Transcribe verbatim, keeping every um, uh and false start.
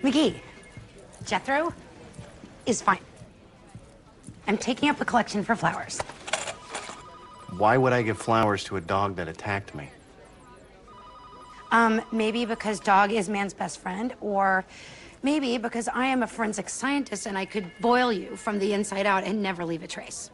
McGee, Jethro is fine. I'm taking up a collection for flowers. Why would I give flowers to a dog that attacked me? Um, maybe because dog is man's best friend, or maybe because I am a forensic scientist and I could boil you from the inside out and never leave a trace.